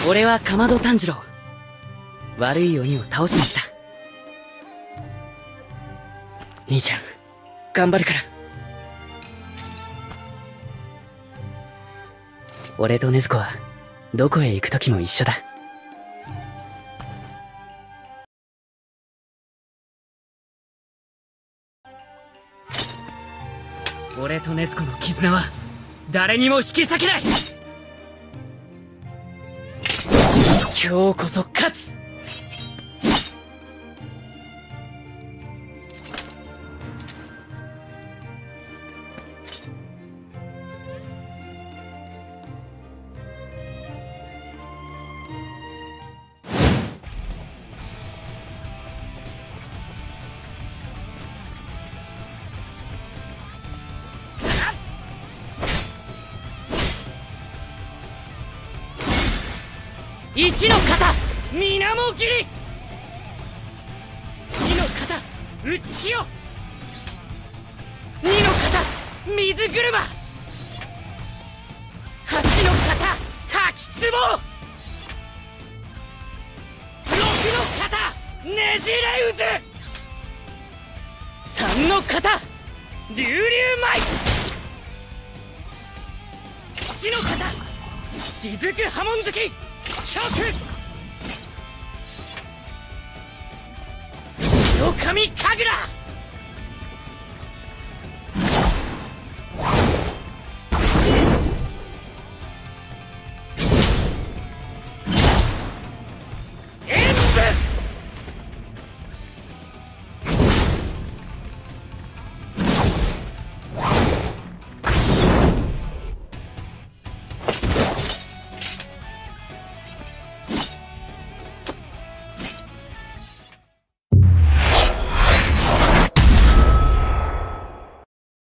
俺はかまど炭治郎。悪い鬼を倒しに来た。兄ちゃん、頑張るから。俺と禰豆子はどこへ行く時も一緒だ。俺と禰豆子の絆は誰にも引き裂けない。今日こそ勝つ。一の型水面切り、二の型打ち潮、二の型水車、八の型滝壺、六の型ねじれ渦、三の型流々舞、七の型雫波紋突き白神神楽。